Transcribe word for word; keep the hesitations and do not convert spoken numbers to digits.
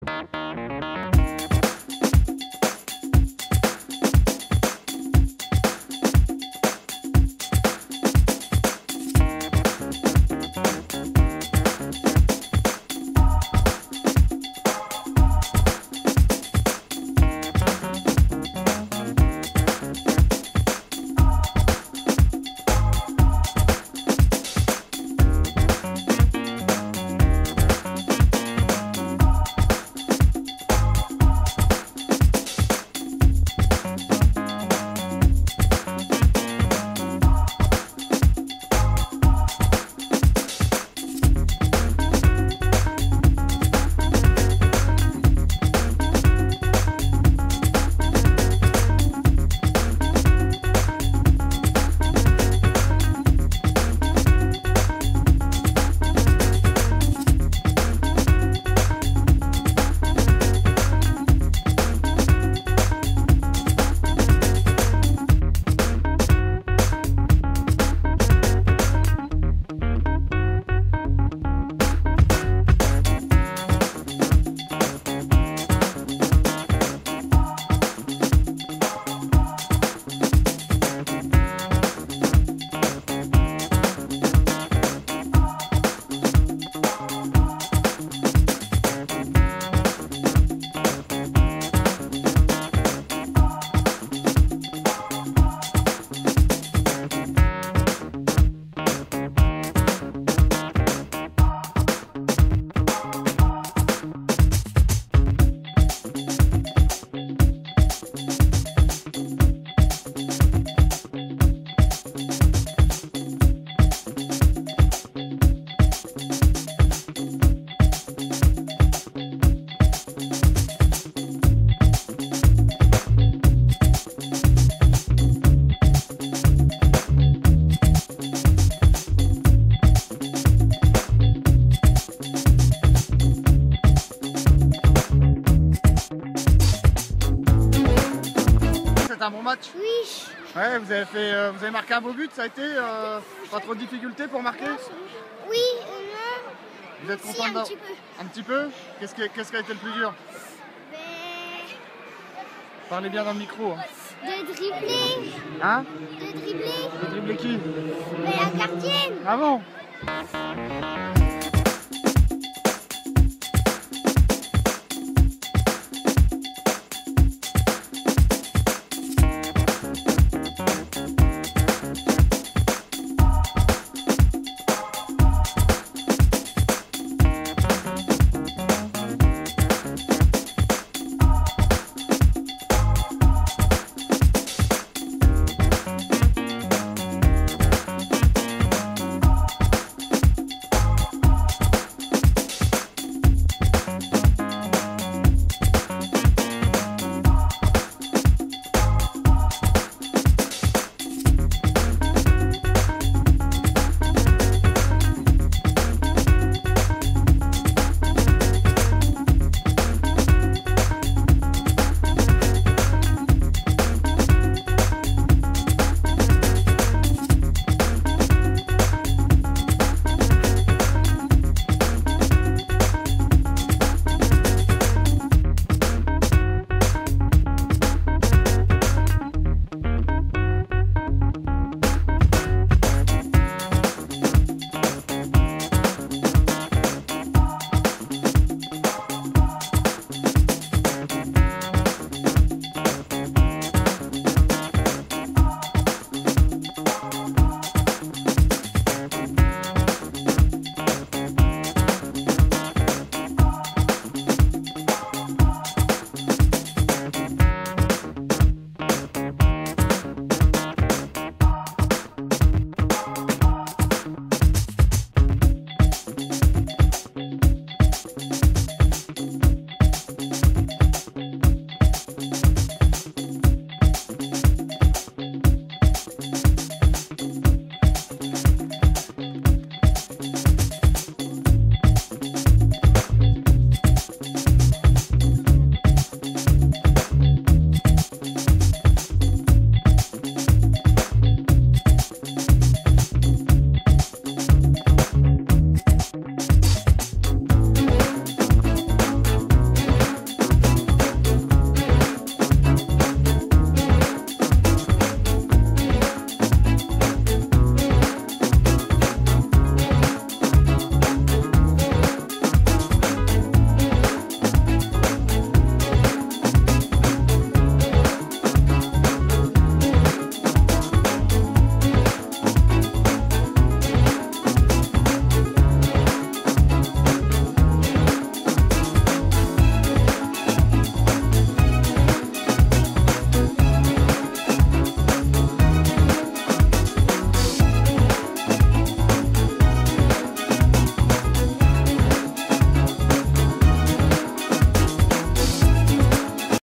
Un bon match? Oui. Ouais, vous avez fait, euh, vous avez marqué un beau but, ça a été euh, pas trop de difficultés pour marquer? Oui, non. Vous êtes Si, content un de... petit peu. Un petit peu? Qu'est-ce qui, qu'est-ce qui a été le plus dur? Ben... Parlez bien dans le micro. Hein, De dribbler. hein? De dribbler. De dribbler qui? Ben, la gardienne. Ah bon?